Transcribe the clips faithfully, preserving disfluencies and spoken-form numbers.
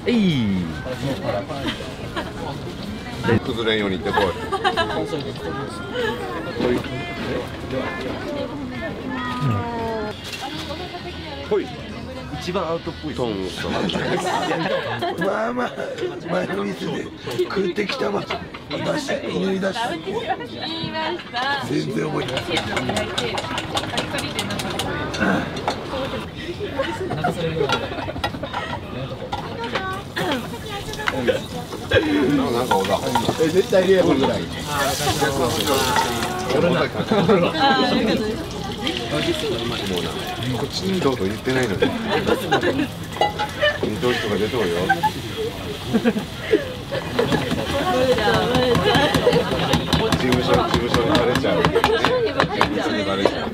えい。 崩れんようにってこい。ほい。 一番アウトっぽい。 トンさん。 まあまあ前の店で食ってきたわ。出し入り出した。 言いました。 全然覚えてない。 なんか小田。 え絶対リアルぐらい。 俺なんか。もうな、こっちにどうと言ってないのに。どういう人が出とるよ。事務所、事務所にバレちゃう。事務所にバレちゃう。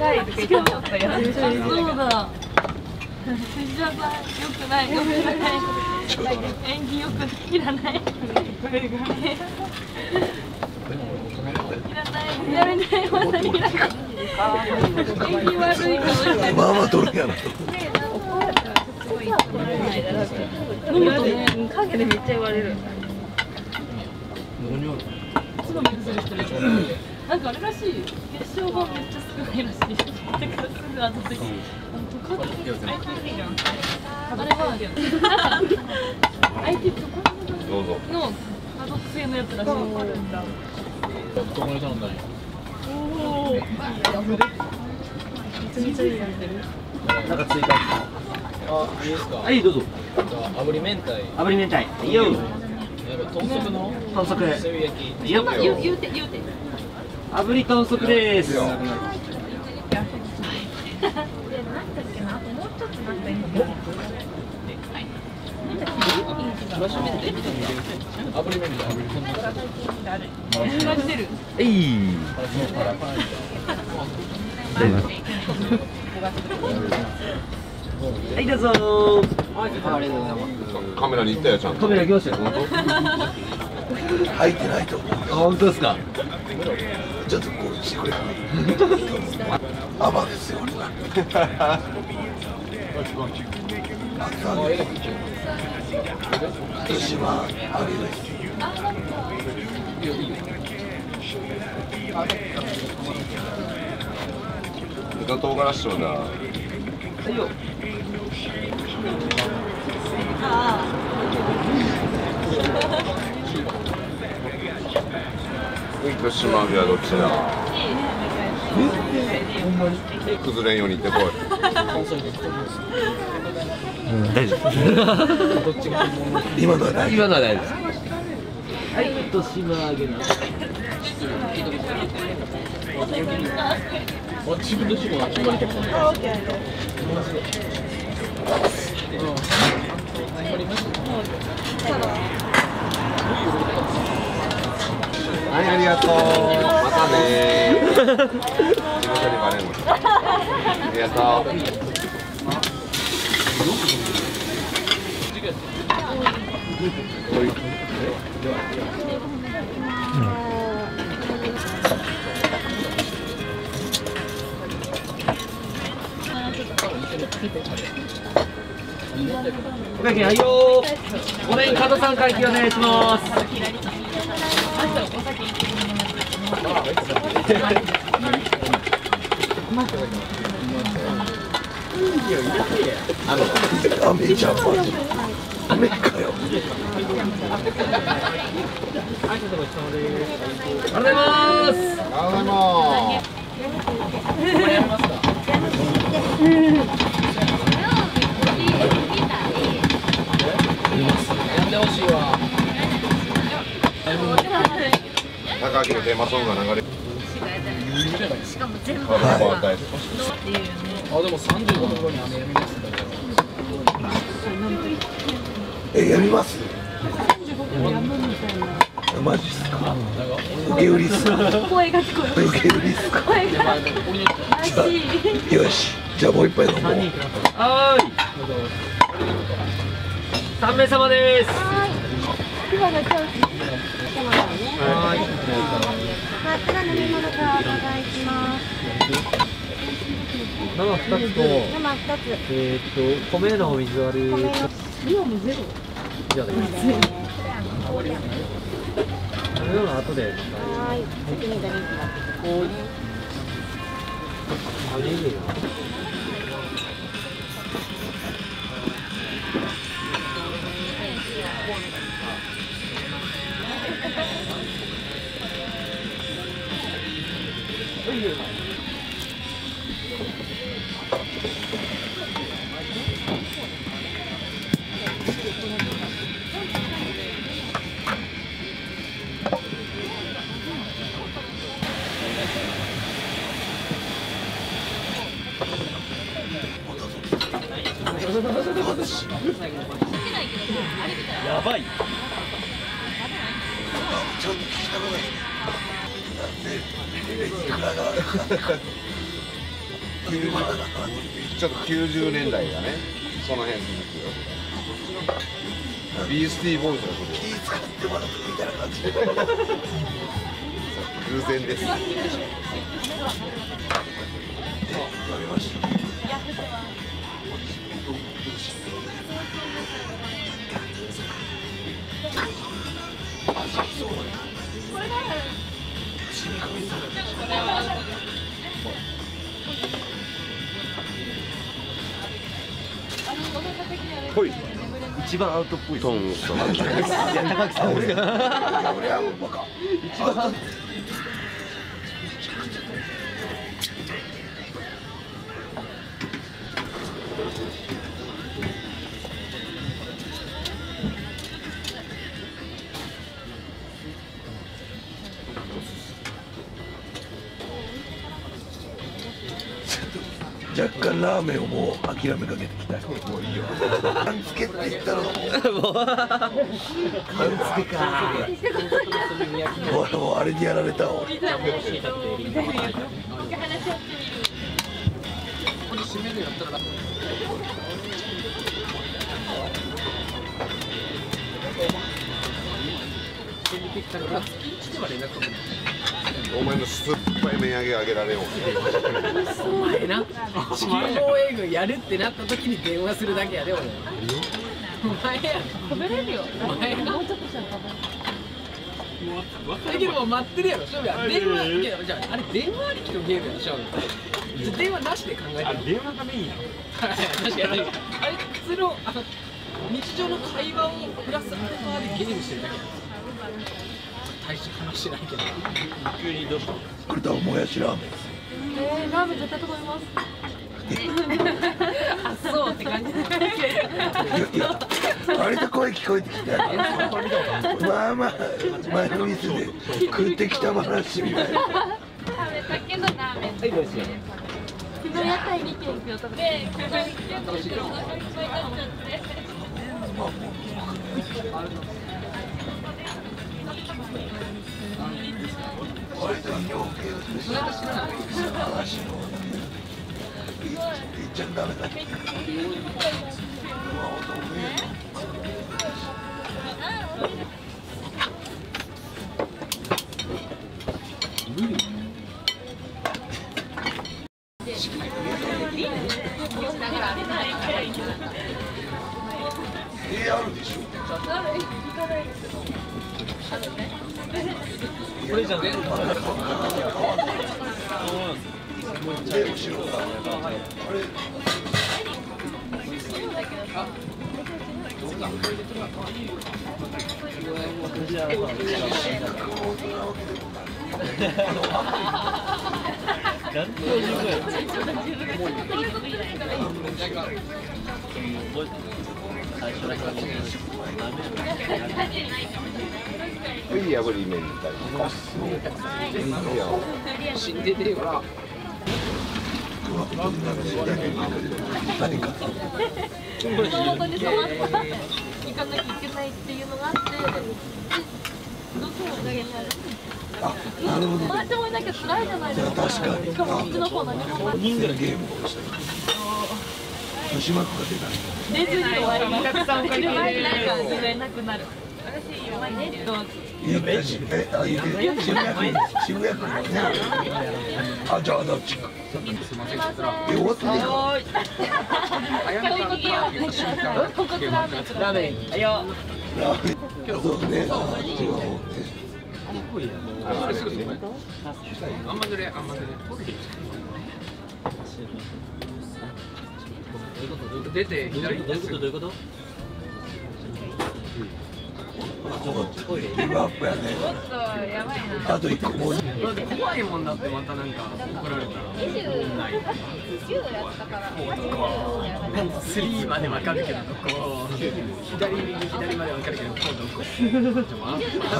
そうだ。藤田さん、良くない、良くない。演技良くいらない。いらない。やめない、まだいらない。演技悪いから。 まあまあ取るやろ。 飲むとね、影でめっちゃ言われる。なんかあれらしい、血小板めっちゃ少ないらしい。だからすぐ後で、あの、とかって、あれは、アイティックどうぞ。 の家族製のやつらしい。おお。めちゃめちゃいいやってる。 なんか追加。 あ、いいですか。 はい、どうぞ。 炙り明太。 炙り明太。いいよ。 豚足の。 豚足。 背焼き。 いいよ。 言う、言うて、言うて。 炙り豚足です。 炙り明太。 えい。はい、どうぞ。 カメラに行ったよ、ちゃんと。 カメラ来ましたよ。 入ってないと。 あ、本当ですか。 ちょっとこうしてくれ。アバですよ。福島あげです。 豚唐辛子だ。 はいよ。 福島揚げはどっちだ。崩れんようにってこい。 大丈夫。 今のはない。 今のは大丈夫です。はい、糸島揚げな。 自分の仕事は決まりたくない。 はい、ありがとう。またねー。事務所にバレるの。ありがとう。 お会計はいよー。ごめん、加藤さん会計お願いします。 アメちゃんマジ。アメかよ。 ありがとうございます。 ありがとうございます。 やってほしいわ。 高木のテーマソングが流れる。 しかも全部あ、 っていうね。 あ、でも三十五分後に雨やみますから。 え、やります。マジっすか。受け売りっすか。 声が聞こえる。 受け売りっすか。 声がらしい。 よし、じゃあもう一杯飲もう。 はーい。三名様です。 今がチャンス。 はい。 こちら飲み物からお願いします。 生二つと、 生二つ。 えっと米のお水割り。 リオムゼロ。 じゃあ。これの後で。 はい、先にドリンク持ってきますね。 あ、いいな。やばい。 ちょっと聞いた方がいい。 ちょっときゅうじゅうねんだいがね、その辺続くよ。ビースティーボーイズが来るよ。 気使ってもらってみたいな感じで。 偶然です。 やめました。 ほい。 一番アウトっぽい。 トンと。 いや、高木さん、俺が。 俺はもうバカ。 一番アウト。 若干ラーメンをもう諦めかけてきた。もういいよ。缶つけって言ったの。 もう。缶つけか。 俺もうあれにやられたわ。俺。 お前の酸っぱい麺上げ上げられよう。 お前な、地球防衛軍やるってなった時に電話するだけやで俺。お前や。 食べれるよ。 お前な。 もうちょっとしたら食べる。 だけどもう待ってるやろ、勝負や。電話、いやじゃああれ電話ありきのゲームやろ、勝負。電話なしで考えてる。 電話がメインやろ。 確かに。あれ普通のあの日常の会話をプラスアルファでゲームしてるだけやろ。大して話してないけど。 急にどうした？ これ多分もやしラーメン。 えー、ラーメン絶対食べます。あ、そうって感じ。 いやいや、割と声聞こえてきた。まあまあ前の店で食ってきた話みたいな。 食べたけどラーメン。 はい、どうしよう。 昨日屋台に軒行くよ食べて。で、昨日行ってお腹いっぱいになっちゃって。 割と医療系の話の言っちゃダメだ。えあるでしょ。 これじゃね。 で後ろがあれ。 はい、破り麺に対して。 死んでねえわ。 何か。 熊本にその後行かなきゃいけないっていうのがあって、どうしてもおかげになる。 あ、なるほど。 友達もいなきゃ辛いじゃないですか。 確かに。 しかもこっちの方何もない。 人数のゲームをした。豊島区が出た。 出ずに終わります。いる前になんか自分なくなる。 言ったし、え、あ、言って、渋谷区、渋谷区のね。あ、じゃあ、どっちか。え、終わってねえか。 ラーメンはいよそうね。違うもんね。 あんまずれ、あんまずれ。出て左に。 どういうことどういうことギブアップやね。あと一個もう。 だって怖いもんだってまたなんか怒られたら。スリーまでわかるけど、こう左右左までわかるけど、こうどこ。 はい。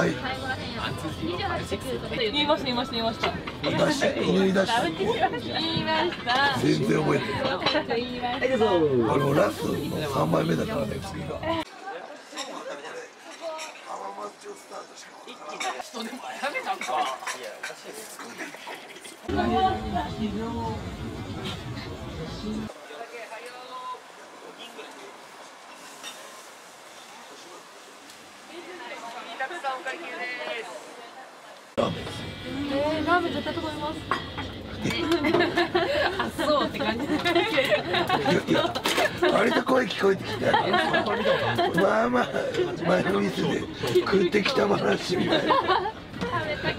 言いました言いました言いました出して、言い出した。 言いました全然覚えてない。 言いましあのラスの三枚目だからね、次が。 人でもやめたんか。 えー、ラーメン絶対頼みますあ、そうって感じいやいや、割と声聞こえてきた。まあまあ、前の店で食ってきた話みたいな。